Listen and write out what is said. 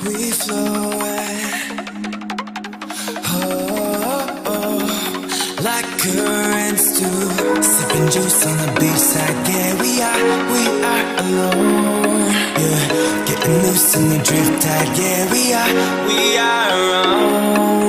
we flow away. Oh, oh, like currents do, sipping juice on the beachside. Yeah, we are alone. Yeah, getting loose in the drift tide. Yeah, we are our own.